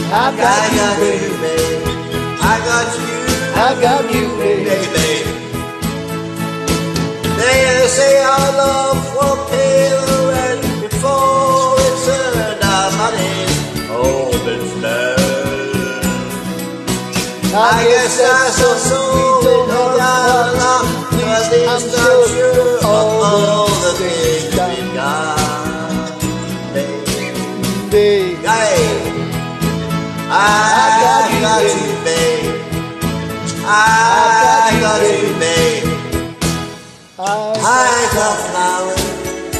I got you, babe. I got you, baby. They say our love will pay the rent before it's earned. Our money's all been spent. I guess that's so we don't have enough. At least I'm sure of all the things we've got, babe. I got you, babe. I got you, babe. I got flowers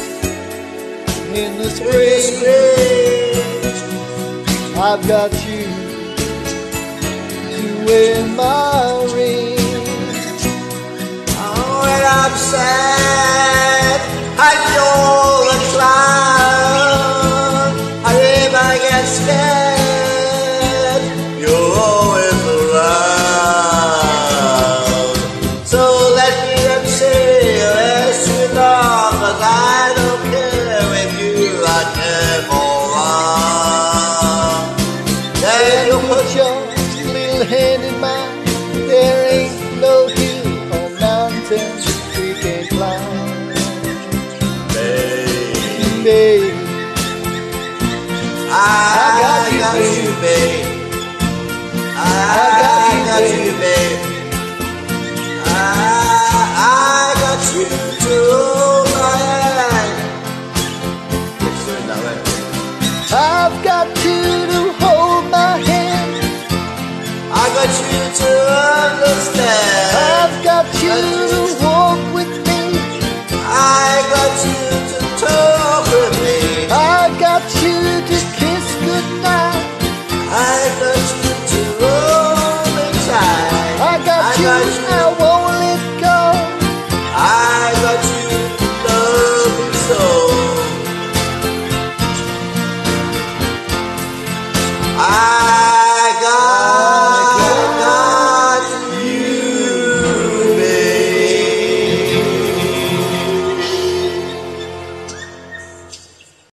in the spring. I've got you to wear my ring. Oh, when I'm sad, I feel the cloud. I never get scared. You're always around. So let me say as long as I don't care if you are dead or wrong. Then you Put your little hand in mine. There ain't no hill or mountain we can't climb, babe. I got you, babe. I got you, babe. I got you to hold my hand. I've got you to hold my hand. I got you to understand. I've got you to walk with me. I got you to talk with me. I got you to kiss goodnight. I got